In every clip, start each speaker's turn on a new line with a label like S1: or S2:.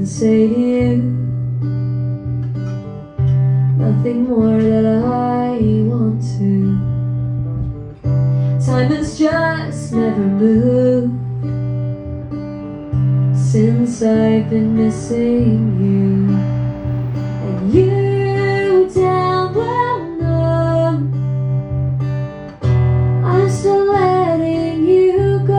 S1: can say to you, nothing more that I want to. Time has just never moved since I've been missing you. And you damn well know I'm still letting you go.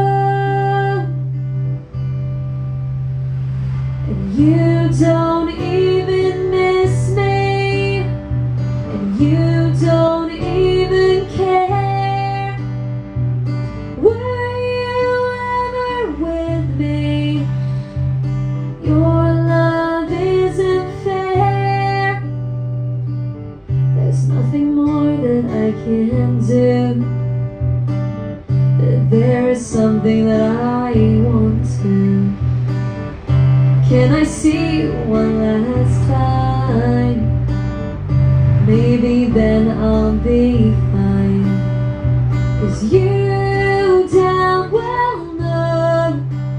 S1: And you don't even miss me, and you don't even care. Were you ever with me? Your love isn't fair. There's nothing more that I can do, but there is something that I want to. Can I see you one last time? Maybe then I'll be fine. 'Cause you damn well know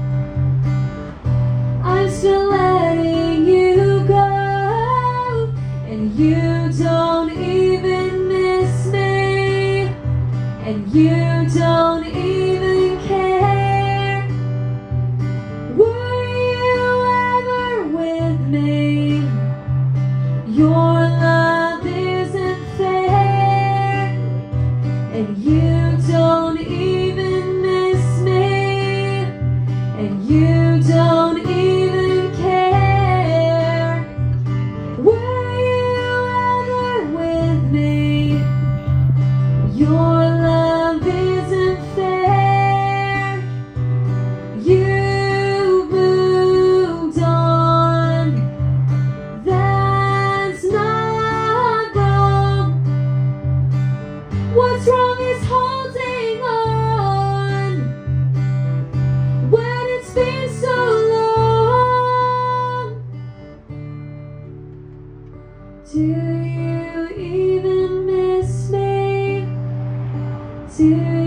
S1: I'm still letting you go. And you don't even miss me, and you don't even care. Were you ever with me? Your love isn't fair, and you don't even miss me, and you don't even care. Were you ever with me? Your love isn't fair. You moved on. That's not wrong. What's wrong is holding on when it's been so long. Do you even miss me? Do